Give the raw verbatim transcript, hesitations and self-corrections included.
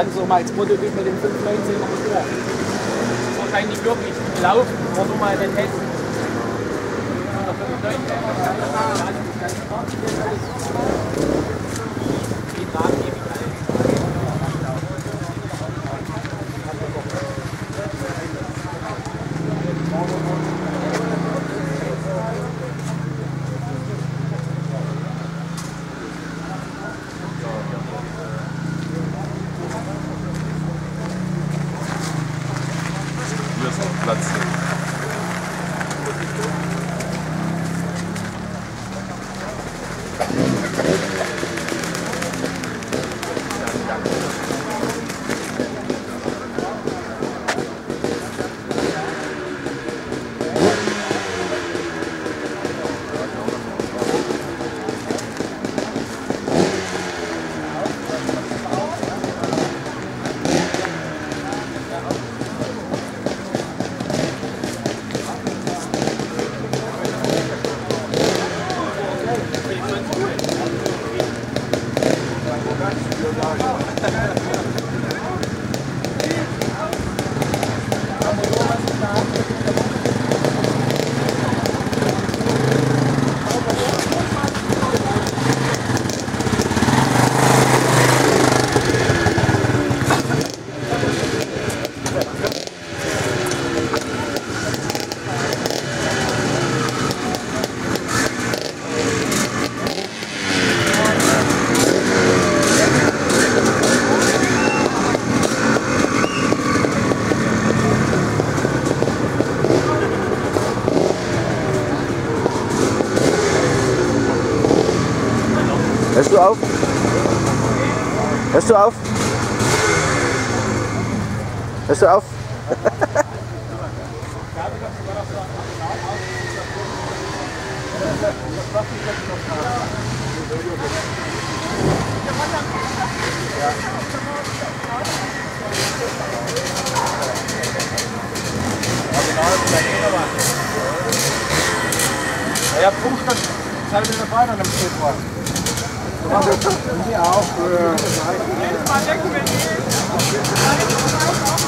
rennt so mal ins Prototyp mit dem fünf neunzehner Motor. Das ist wahrscheinlich wirklich laufen, oder mal den testen. Hier ist auch Platz. Hörst du auf? Hörst du auf? Hörst du auf? Ja, Punktstand, das habe ich noch weiter im Februar. Ja, auch. Jedes Mal denken wir nicht.